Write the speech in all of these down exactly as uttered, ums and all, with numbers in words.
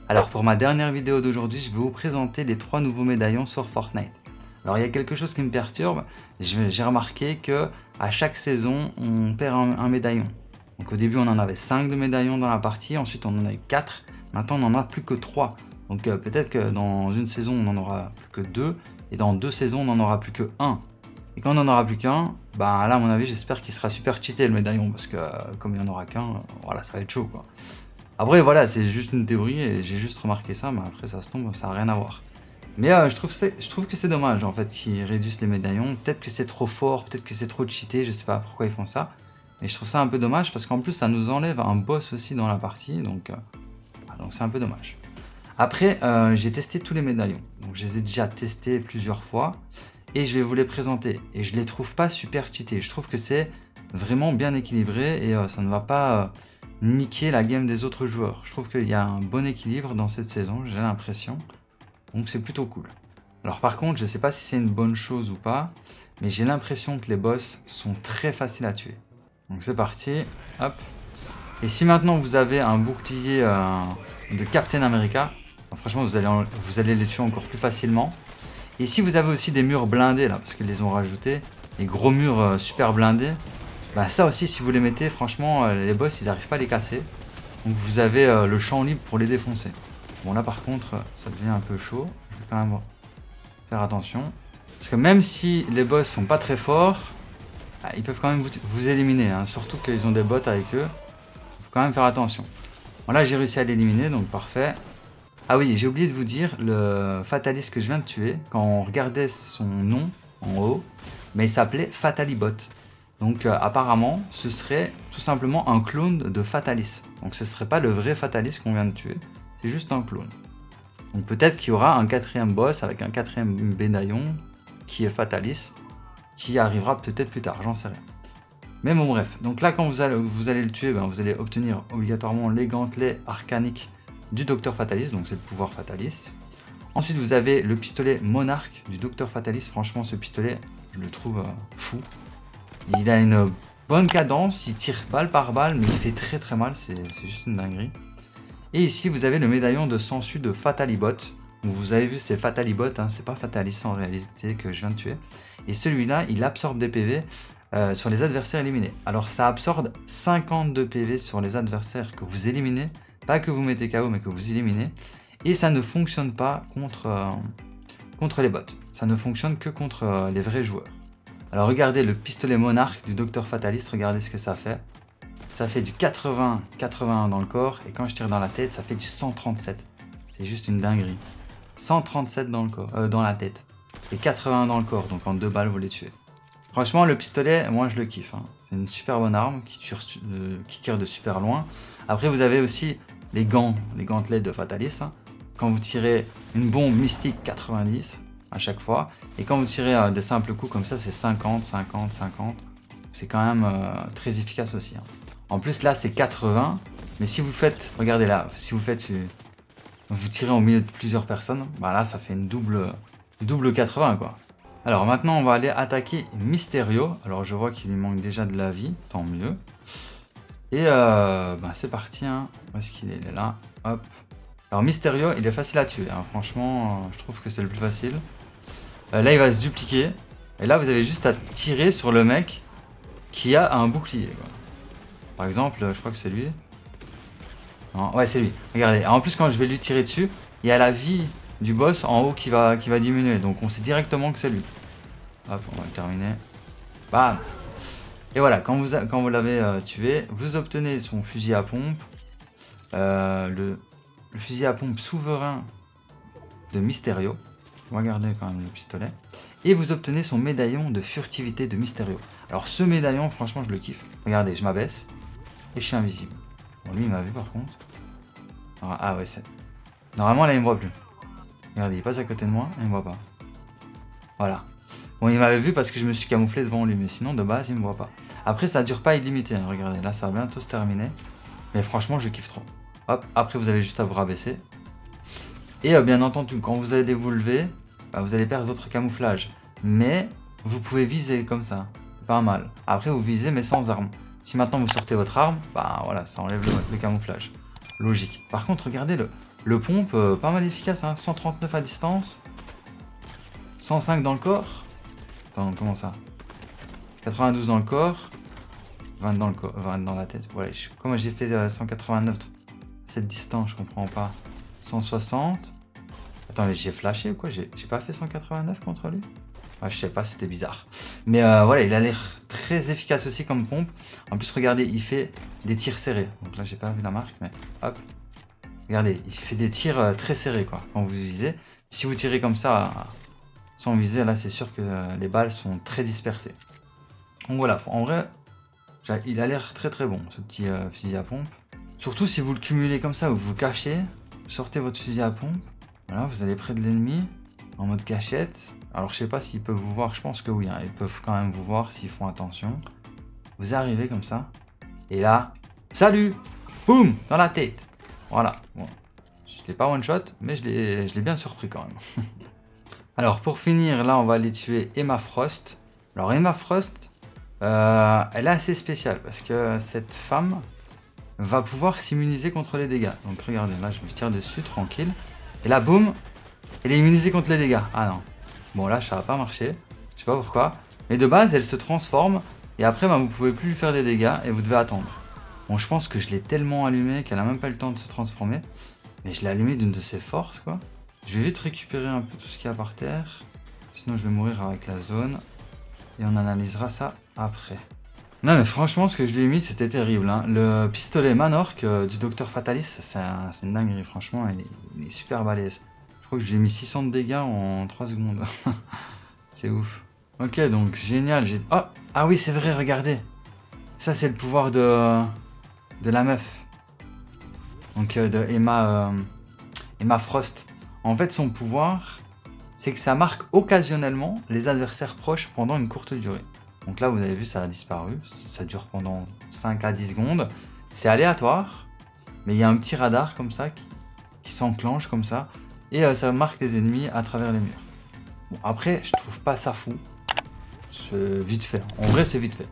Alors pour ma dernière vidéo d'aujourd'hui, je vais vous présenter les trois nouveaux médaillons sur Fortnite. Alors il y a quelque chose qui me perturbe, j'ai remarqué que à chaque saison, on perd un, un médaillon. Donc au début on en avait cinq de médaillons dans la partie, ensuite on en avait quatre, maintenant on n'en a plus que trois. Donc euh, peut-être que dans une saison on n'en aura plus que deux, et dans deux saisons on n'en aura plus que un. Et quand on n'en aura plus qu'un, bah là à mon avis j'espère qu'il sera super cheaté le médaillon, parce que euh, comme il n'y en aura qu'un, euh, voilà, ça va être chaud quoi. Après voilà, c'est juste une théorie et j'ai juste remarqué ça, mais après ça se tombe, ça n'a rien à voir. Mais euh, je, trouve je trouve que c'est dommage en fait qu'ils réduisent les médaillons. Peut-être que c'est trop fort, peut-être que c'est trop cheaté, je sais pas pourquoi ils font ça. Mais je trouve ça un peu dommage parce qu'en plus ça nous enlève un boss aussi dans la partie, donc euh, donc c'est un peu dommage. Après euh, j'ai testé tous les médaillons, donc je les ai déjà testés plusieurs fois et je vais vous les présenter. Et je les trouve pas super cheatés, je trouve que c'est vraiment bien équilibré et euh, ça ne va pas... Euh, niquer la game des autres joueurs. Je trouve qu'il y a un bon équilibre dans cette saison, j'ai l'impression. Donc c'est plutôt cool. Alors par contre, je sais pas si c'est une bonne chose ou pas, mais j'ai l'impression que les boss sont très faciles à tuer. Donc c'est parti, hop. Et si maintenant vous avez un bouclier euh, de Captain America, ben franchement vous allez, vous allez les tuer encore plus facilement. Et si vous avez aussi des murs blindés là, parce qu'ils les ont rajoutés, les gros murs euh, super blindés, bah ça aussi si vous les mettez, franchement euh, les boss ils n'arrivent pas à les casser. Donc vous avez euh, le champ libre pour les défoncer. Bon là par contre ça devient un peu chaud, je vais quand même faire attention. Parce que même si les boss sont pas très forts, bah, ils peuvent quand même vous, vous éliminer, hein. Surtout qu'ils ont des bots avec eux. Il faut quand même faire attention. Bon là j'ai réussi à l'éliminer, donc parfait. Ah oui, j'ai oublié de vous dire, le fataliste que je viens de tuer, quand on regardait son nom en haut, mais il s'appelait Fatalibot. Donc euh, apparemment, ce serait tout simplement un clone de Fatalis. Donc ce serait pas le vrai Fatalis qu'on vient de tuer, c'est juste un clone. Donc peut-être qu'il y aura un quatrième boss avec un quatrième médaillon qui est Fatalis, qui arrivera peut-être plus tard, j'en sais rien. Mais bon bref, donc là quand vous allez, vous allez le tuer, ben, vous allez obtenir obligatoirement les gantelets arcaniques du Docteur Fatalis, donc c'est le pouvoir Fatalis. Ensuite vous avez le pistolet Monarque du Docteur Fatalis, franchement ce pistolet, je le trouve euh, fou. Il a une bonne cadence, il tire balle par balle, mais il fait très très mal, c'est juste une dinguerie. Et ici, vous avez le médaillon de Sensu de Fatalibot. Vous avez vu, c'est Fatalibot, hein, c'est pas Fatalis en réalité que je viens de tuer. Et celui-là, il absorbe des P V euh, sur les adversaires éliminés. Alors ça absorbe cinquante-deux P V sur les adversaires que vous éliminez, pas que vous mettez K O, mais que vous éliminez. Et ça ne fonctionne pas contre, euh, contre les bots, ça ne fonctionne que contre euh, les vrais joueurs. Alors regardez le pistolet Monarque du Docteur Fataliste, regardez ce que ça fait. Ça fait du quatre-vingts quatre-vingt-un dans le corps, et quand je tire dans la tête, ça fait du cent trente-sept. C'est juste une dinguerie. cent trente-sept dans, le corps, euh, dans la tête, et quatre-vingts dans le corps, donc en deux balles vous les tuez. Franchement le pistolet, moi je le kiffe, hein. C'est une super bonne arme qui tire, euh, qui tire de super loin. Après vous avez aussi les gants, les gantelets de Fatalis, hein. Quand vous tirez une bombe mystique quatre-vingt-dix, à chaque fois, et quand vous tirez euh, des simples coups comme ça, c'est cinquante, cinquante, cinquante, c'est quand même euh, très efficace aussi, hein. En plus là c'est quatre-vingts, mais si vous faites, regardez là, si vous faites, euh, vous tirez au milieu de plusieurs personnes, bah là ça fait une double, double quatre-vingts quoi. Alors maintenant on va aller attaquer Mysterio, alors je vois qu'il lui manque déjà de la vie, tant mieux. Et euh, bah, c'est parti, hein. Où est-ce qu'il est? Il est là, hop. Alors Mysterio, il est facile à tuer, hein. Franchement, euh, je trouve que c'est le plus facile. Euh, là, il va se dupliquer. Et là, vous avez juste à tirer sur le mec qui a un bouclier, quoi. Par exemple, je crois que c'est lui. Non, ouais, c'est lui. Regardez. En plus, quand je vais lui tirer dessus, il y a la vie du boss en haut qui va, qui va diminuer. Donc, on sait directement que c'est lui. Hop, on va le terminer. Bam. Et voilà, quand vous, quand vous l'avez euh, tué, vous obtenez son fusil à pompe. Euh, le... Le fusil à pompe souverain de Mysterio. Regardez quand même le pistolet. Et vous obtenez son médaillon de furtivité de Mysterio. Alors ce médaillon, franchement, je le kiffe. Regardez, je m'abaisse. Et je suis invisible. Bon, lui, il m'a vu par contre. Ah, ah ouais, c'est... Normalement, là, il me voit plus. Regardez, il passe à côté de moi, et il me voit pas. Voilà. Bon, il m'avait vu parce que je me suis camouflé devant lui. Mais sinon, de base, il me voit pas. Après, ça dure pas illimité, hein. Regardez, là, ça va bientôt se terminer. Mais franchement, je kiffe trop. Hop, après vous avez juste à vous rabaisser. Et euh, bien entendu, quand vous allez vous lever, bah, vous allez perdre votre camouflage. Mais vous pouvez viser comme ça, pas mal. Après vous visez mais sans arme. Si maintenant vous sortez votre arme, bah voilà, ça enlève le, le camouflage. Logique. Par contre, regardez le, Le pompe, euh, pas mal efficace, hein. cent trente-neuf à distance. cent cinq dans le corps. Attends, comment ça? quatre-vingt-douze dans le corps. vingt dans, le corps, vingt dans la tête. Voilà, je, comment j'ai fait euh, cent quatre-vingt-neuf cette distance, je comprends pas. cent soixante. Attends, mais j'ai flashé ou quoi? J'ai pas fait cent quatre-vingt-neuf contre lui? Ah, je sais pas, c'était bizarre. Mais euh, voilà, il a l'air très efficace aussi comme pompe. En plus, regardez, il fait des tirs serrés. Donc là, j'ai pas vu la marque, mais hop. Regardez, il fait des tirs euh, très serrés, quoi, quand vous visez. Si vous tirez comme ça, euh, sans viser, là, c'est sûr que euh, les balles sont très dispersées. Donc voilà, en vrai, il a l'air très très bon, ce petit euh, fusil à pompe. Surtout si vous le cumulez comme ça, vous vous cachez, vous sortez votre fusil à pompe. Voilà, vous allez près de l'ennemi, en mode cachette. Alors je sais pas s'ils peuvent vous voir, je pense que oui, hein, ils peuvent quand même vous voir s'ils font attention. Vous arrivez comme ça, et là, salut, boum, dans la tête. Voilà, bon, je l'ai pas one shot, mais je l'ai bien surpris quand même. Alors pour finir, là on va aller tuer Emma Frost. Alors Emma Frost, euh, elle est assez spéciale parce que cette femme va pouvoir s'immuniser contre les dégâts. Donc regardez, là je me tire dessus, tranquille. Et là, boum, elle est immunisée contre les dégâts. Ah non. Bon là, ça va pas marcher. Je sais pas pourquoi. Mais de base, elle se transforme. Et après, bah, vous pouvez plus lui faire des dégâts et vous devez attendre. Bon, je pense que je l'ai tellement allumé qu'elle a même pas eu le temps de se transformer. Mais je l'ai allumé d'une de ses forces, quoi. Je vais vite récupérer un peu tout ce qu'il y a par terre. Sinon, je vais mourir avec la zone. Et on analysera ça après. Non, mais franchement, ce que je lui ai mis, c'était terrible. Hein. Le pistolet Manork euh, du Docteur Fatalis, c'est un, une dinguerie, franchement. Il est, il est super balèze. Je crois que je lui ai mis six cents de dégâts en trois secondes. C'est ouf. Ok, donc génial. Oh, ah oui, c'est vrai, regardez. Ça, c'est le pouvoir de, de la meuf. Donc, euh, de Emma, euh, Emma Frost. En fait, son pouvoir, c'est que ça marque occasionnellement les adversaires proches pendant une courte durée. Donc là, vous avez vu, ça a disparu. Ça dure pendant cinq à dix secondes. C'est aléatoire, mais il y a un petit radar comme ça qui, qui s'enclenche comme ça. Et euh, ça marque les ennemis à travers les murs. Bon, après, je trouve pas ça fou. C'est vite fait. En vrai, c'est vite fait.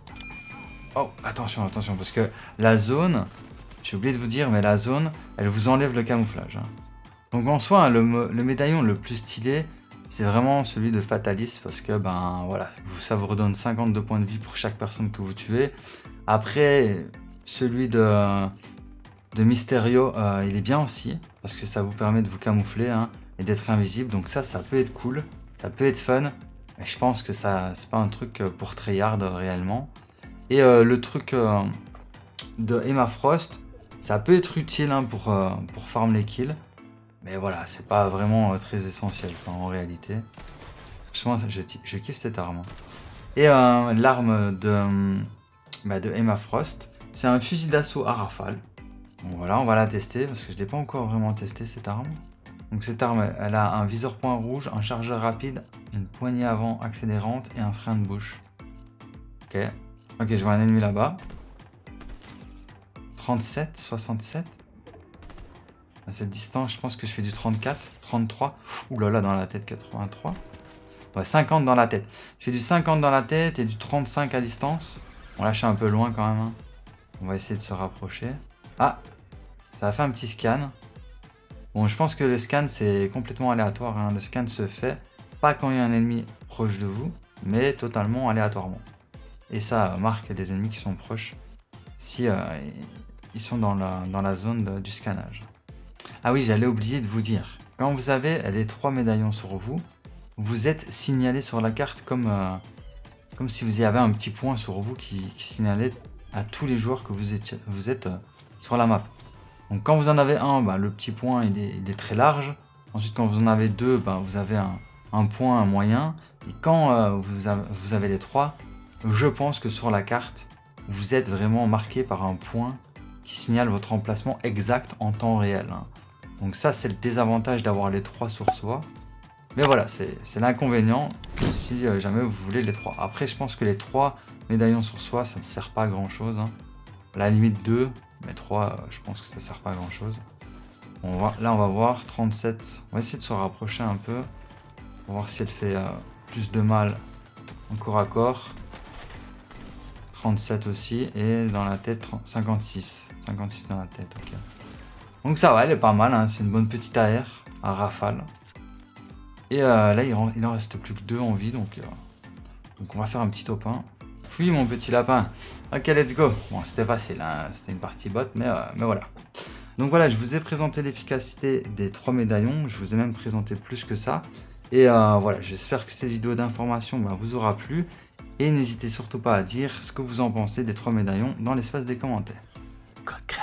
Oh, attention, attention, parce que la zone, j'ai oublié de vous dire, mais la zone, elle vous enlève le camouflage. Hein. Donc en soi, le, le médaillon le plus stylé, c'est vraiment celui de Fatalis, parce que ben voilà, ça vous redonne cinquante-deux points de vie pour chaque personne que vous tuez. Après, celui de, de Mysterio, euh, il est bien aussi, parce que ça vous permet de vous camoufler hein, et d'être invisible. Donc ça, ça peut être cool, ça peut être fun, mais je pense que ça, c'est pas un truc pour tryhard réellement. Et euh, le truc euh, de Emma Frost, ça peut être utile hein, pour, euh, pour farm les kills. Mais voilà, c'est pas vraiment euh, très essentiel quoi, en réalité. Franchement, je, je kiffe cette arme. Et euh, l'arme de, bah, de Emma Frost, c'est un fusil d'assaut à rafale. Donc voilà, on va la tester parce que je l'ai pas encore vraiment testé cette arme. Donc cette arme, elle a un viseur point rouge, un chargeur rapide, une poignée avant accélérante et un frein de bouche. Ok. Ok, je vois un ennemi là-bas. trente-sept, soixante-sept. À cette distance, je pense que je fais du trente-quatre, trente-trois. Ouh là là, dans la tête, quatre-vingt-trois. Ouais, cinquante dans la tête. Je fais du cinquante dans la tête et du trente-cinq à distance. Bon, là, je suis un peu loin quand même. Hein. On va essayer de se rapprocher. Ah, ça a fait un petit scan. Bon, je pense que le scan, c'est complètement aléatoire. Hein. Le scan se fait pas quand il y a un ennemi proche de vous, mais totalement aléatoirement. Et ça marque les ennemis qui sont proches si euh, ils sont dans la, dans la zone de, du scannage. Ah oui, j'allais oublier de vous dire. Quand vous avez les trois médaillons sur vous, vous êtes signalé sur la carte comme, euh, comme si vous y avez un petit point sur vous qui, qui signalait à tous les joueurs que vous êtes, vous êtes euh, sur la map. Donc quand vous en avez un, bah, le petit point il est, il est très large. Ensuite quand vous en avez deux, bah, vous avez un, un point un moyen. Et quand euh, vous, avez, vous avez les trois, je pense que sur la carte, vous êtes vraiment marqué par un point qui signale votre emplacement exact en temps réel. Hein. Donc ça, c'est le désavantage d'avoir les trois sur soi. Mais voilà, c'est l'inconvénient si euh, jamais vous voulez les trois. Après, je pense que les trois médaillons sur soi, ça ne sert pas à grand chose. Hein. À la limite deux, mais trois, euh, je pense que ça ne sert pas à grand chose. On va, là, on va voir trente-sept. On va essayer de se rapprocher un peu. On va voir si elle fait euh, plus de mal en corps à corps. trente-sept aussi. Et dans la tête, cinquante-six. cinquante-six dans la tête, ok. Donc ça va, elle est pas mal, hein. C'est une bonne petite A R à rafale. Et euh, là, il en, il en reste plus que deux en vie, donc, euh, donc on va faire un petit top un. Fouille mon petit lapin. Ok, let's go. Bon, c'était facile, hein. C'était une partie bot, mais, euh, mais voilà. Donc voilà, je vous ai présenté l'efficacité des trois médaillons. Je vous ai même présenté plus que ça. Et euh, voilà, j'espère que cette vidéo d'information bah, vous aura plu. Et n'hésitez surtout pas à dire ce que vous en pensez des trois médaillons dans l'espace des commentaires. Code